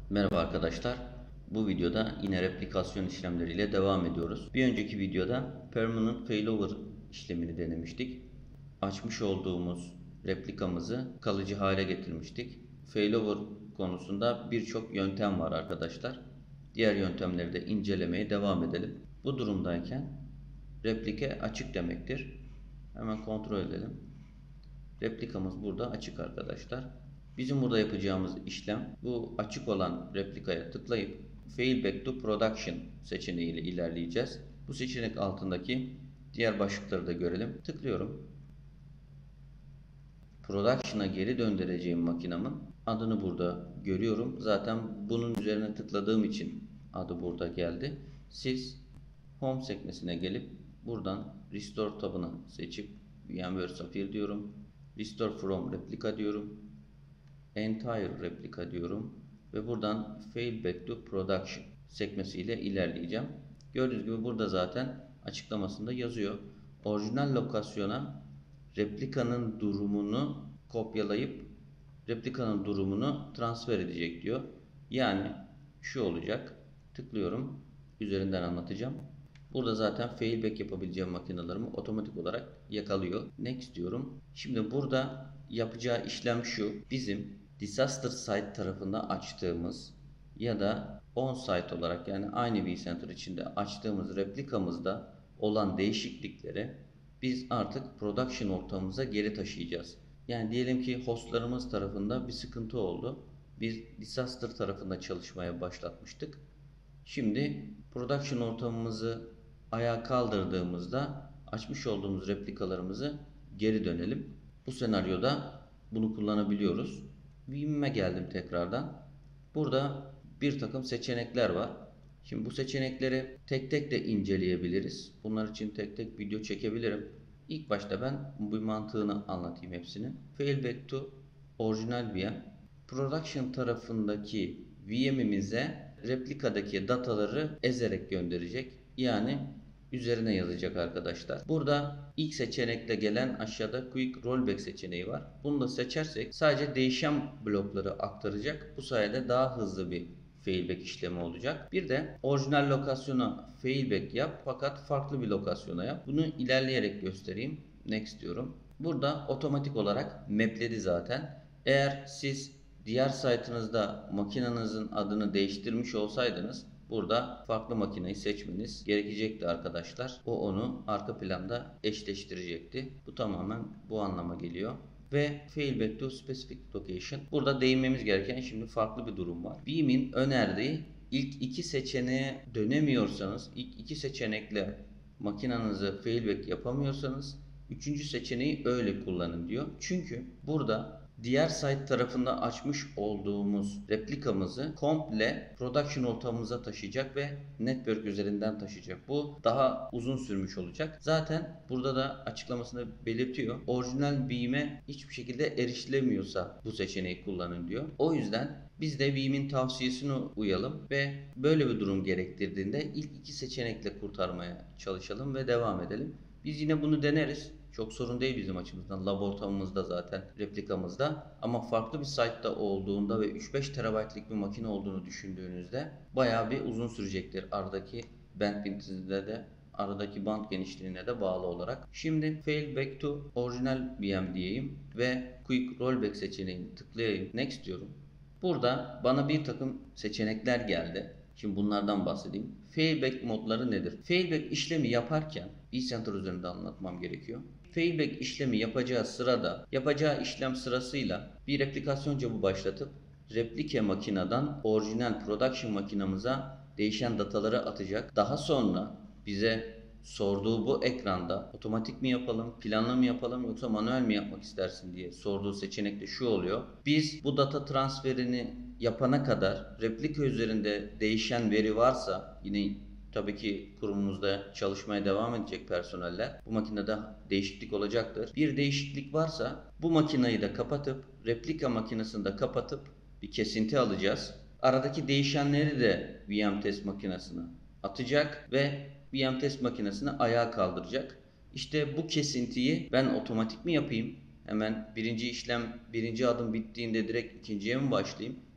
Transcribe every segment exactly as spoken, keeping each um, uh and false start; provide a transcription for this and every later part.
Merhaba arkadaşlar. Bu videoda yine replikasyon işlemleriyle devam ediyoruz. Bir önceki videoda permanent failover işlemini denemiştik. Açmış olduğumuz replikamızı kalıcı hale getirmiştik. Failover konusunda birçok yöntem var arkadaşlar. Diğer yöntemleri de incelemeye devam edelim. Bu durumdayken replike açık demektir. Hemen kontrol edelim. Replikamız burada açık arkadaşlar. Bizim burada yapacağımız işlem bu açık olan replikaya tıklayıp Fail Back to Production seçeneği ile ilerleyeceğiz. Bu seçenek altındaki diğer başlıkları da görelim. Tıklıyorum. Production'a geri döndüreceğim makinamın adını burada görüyorum. Zaten bunun üzerine tıkladığım için adı burada geldi. Siz Home sekmesine gelip buradan Restore tabını seçip VMware Sapphire diyorum. Restore from Replica diyorum. Entire Replica diyorum. Ve buradan Fail Back to Production sekmesiyle ilerleyeceğim. Gördüğünüz gibi burada zaten açıklamasında yazıyor. Orijinal lokasyona replikanın durumunu kopyalayıp replikanın durumunu transfer edecek diyor. Yani şu olacak. Tıklıyorum. Üzerinden anlatacağım. Burada zaten failback yapabileceğim makinalarımı otomatik olarak yakalıyor. Next diyorum. Şimdi burada yapacağı işlem şu. Bizim disaster site tarafında açtığımız ya da on site olarak yani aynı vCenter içinde açtığımız replikamızda olan değişiklikleri biz artık production ortamımıza geri taşıyacağız. Yani diyelim ki hostlarımız tarafında bir sıkıntı oldu. Biz disaster tarafında çalışmaya başlatmıştık. Şimdi production ortamımızı ayağa kaldırdığımızda açmış olduğumuz replikalarımızı geri dönelim. Bu senaryoda bunu kullanabiliyoruz. Vim'e geldim tekrardan. Burada bir takım seçenekler var. Şimdi bu seçenekleri tek tek de inceleyebiliriz. Bunlar için tek tek video çekebilirim. İlk başta ben bu mantığını anlatayım hepsini. Failback to orijinal V M. Production tarafındaki V M'imize replikadaki dataları ezerek gönderecek. Yani üzerine yazacak arkadaşlar. Burada ilk seçenekle gelen aşağıda Quick Rollback seçeneği var. Bunu da seçersek sadece değişen blokları aktaracak. Bu sayede daha hızlı bir failback işlemi olacak. Bir de orijinal lokasyona failback yap fakat farklı bir lokasyona yap. Bunu ilerleyerek göstereyim. Next diyorum. Burada otomatik olarak mapledi zaten. Eğer siz diğer site'ınızda makinenizin adını değiştirmiş olsaydınız burada farklı makineyi seçmeniz gerekecekti arkadaşlar. O onu arka planda eşleştirecekti. Bu tamamen bu anlama geliyor. Ve failback to specific location. Burada değinmemiz gereken şimdi farklı bir durum var. Veeam'in önerdiği ilk iki seçeneğe dönemiyorsanız, ilk iki seçenekle makinenizi failback yapamıyorsanız üçüncü seçeneği öyle kullanın diyor. Çünkü burada diğer site tarafında açmış olduğumuz replikamızı komple production ortamımıza taşıyacak ve network üzerinden taşıyacak. Bu daha uzun sürmüş olacak. Zaten burada da açıklamasında belirtiyor. Orijinal Veeam'e hiçbir şekilde erişilemiyorsa bu seçeneği kullanın diyor. O yüzden biz de Veeam'in tavsiyesine uyalım ve böyle bir durum gerektirdiğinde ilk iki seçenekle kurtarmaya çalışalım ve devam edelim. Biz yine bunu deneriz. Çok sorun değil bizim açımızdan. Lab ortamımızda zaten replikamızda. Ama farklı bir site'da olduğunda ve üç beş terabaytlık bir makine olduğunu düşündüğünüzde bayağı bir uzun sürecektir. Aradaki bandwidth'inde de aradaki band genişliğine de bağlı olarak. Şimdi fail back to orijinal V M diyeyim ve quick rollback seçeneğini tıklayayım. Next diyorum. Burada bana bir takım seçenekler geldi. Şimdi bunlardan bahsedeyim. Failback modları nedir? Failback işlemi yaparken vCenter üzerinde anlatmam gerekiyor. Failback işlemi yapacağı sırada yapacağı işlem sırasıyla bir replikasyon cevabı başlatıp replike makineden orijinal production makinamıza değişen dataları atacak. Daha sonra bize sorduğu bu ekranda otomatik mi yapalım, planlı mı yapalım yoksa manuel mi yapmak istersin diye sorduğu seçenek de şu oluyor. Biz bu data transferini yapana kadar replika üzerinde değişen veri varsa yine tabii ki kurumumuzda çalışmaya devam edecek personeller. Bu makinede değişiklik olacaktır. Bir değişiklik varsa bu makineyi de kapatıp replika makinesini de kapatıp bir kesinti alacağız. Aradaki değişenleri de V M test makinesine atacak ve V M test makinesini ayağa kaldıracak. İşte bu kesintiyi ben otomatik mi yapayım? Hemen birinci işlem, birinci adım bittiğinde direkt ikinciye mi başlayayım?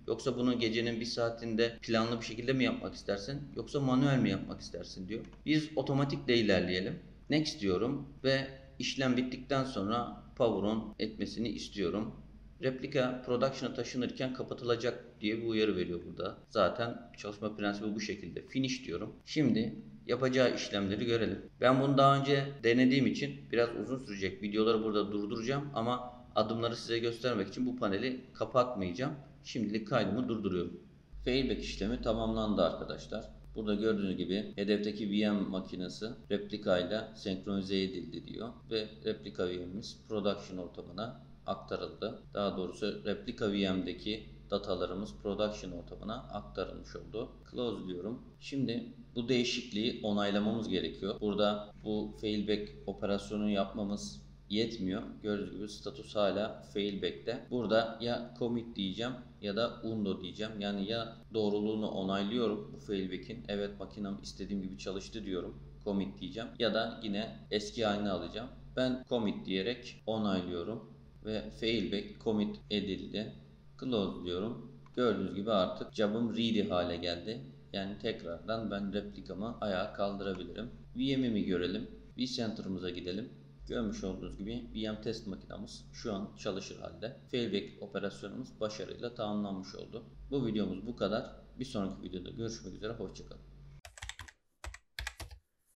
Yoksa bunu gecenin bir saatinde planlı bir şekilde mi yapmak istersin? Yoksa manuel mi yapmak istersin diyor. Biz otomatikle ilerleyelim. Next diyorum ve işlem bittikten sonra power on etmesini istiyorum. Replika production'a taşınırken kapatılacak diye bir uyarı veriyor burada. Zaten çalışma prensibi bu şekilde. Finish diyorum. Şimdi yapacağı işlemleri görelim. Ben bunu daha önce denediğim için biraz uzun sürecek. Videoları burada durduracağım ama adımları size göstermek için bu paneli kapatmayacağım. Şimdilik kaydımı durduruyorum. Failback işlemi tamamlandı arkadaşlar. Burada gördüğünüz gibi hedefteki V M makinesi replika ile senkronize edildi diyor ve replika V M'imiz production ortamına aktarıldı. Daha doğrusu replika V M'deki datalarımız production ortamına aktarılmış oldu. Close diyorum. Şimdi bu değişikliği onaylamamız gerekiyor. Burada bu failback operasyonu yapmamız yetmiyor. Gördüğünüz gibi status hala failback'te. Burada ya commit diyeceğim ya da undo diyeceğim. Yani ya doğruluğunu onaylıyorum bu failback'in. Evet, makinem istediğim gibi çalıştı diyorum. Commit diyeceğim. Ya da yine eski halini alacağım. Ben commit diyerek onaylıyorum ve failback commit edildi. Close diyorum. Gördüğünüz gibi artık job'ım ready hale geldi. Yani tekrardan ben replikamı ayağa kaldırabilirim. V M'imi görelim. vCenter'ımıza gidelim. Görmüş olduğunuz gibi V M test makinamız şu an çalışır halde. Failback operasyonumuz başarıyla tamamlanmış oldu. Bu videomuz bu kadar. Bir sonraki videoda görüşmek üzere. Hoşçakalın.